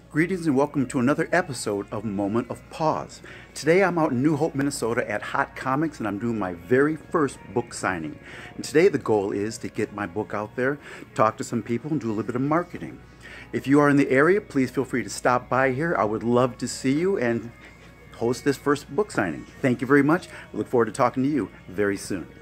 Greetings and welcome to another episode of Moment of Pause. Today I'm out in New Hope, Minnesota at Hot Comics and I'm doing my very first book signing. And today the goal is to get my book out there, talk to some people and do a little bit of marketing. If you are in the area, please feel free to stop by here. I would love to see you and host this first book signing. Thank you very much. I look forward to talking to you very soon.